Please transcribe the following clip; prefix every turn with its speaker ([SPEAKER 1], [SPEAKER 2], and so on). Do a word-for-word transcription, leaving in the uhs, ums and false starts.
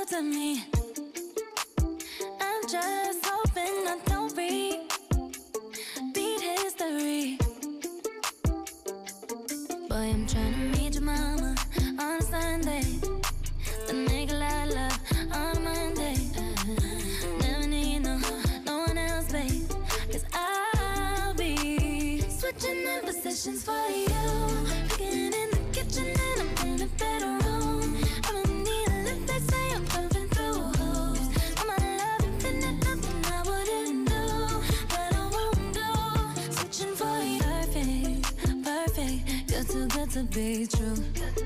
[SPEAKER 1] good to me. I'm just hoping I don't repeat history. Boy, I'm tryna meet your mama on a Sunday. The nigga I love on a Monday. Never need no, no one else, babe. Cause I'll be switching in positions for you. Cooking in the kitchen and I'm in the bedroom. I don't need a lift, they say I'm pumping through holes. All my love infinite, nothing I wouldn't do, that I won't do. Switching for you, perfect, perfect. You're too good to be true.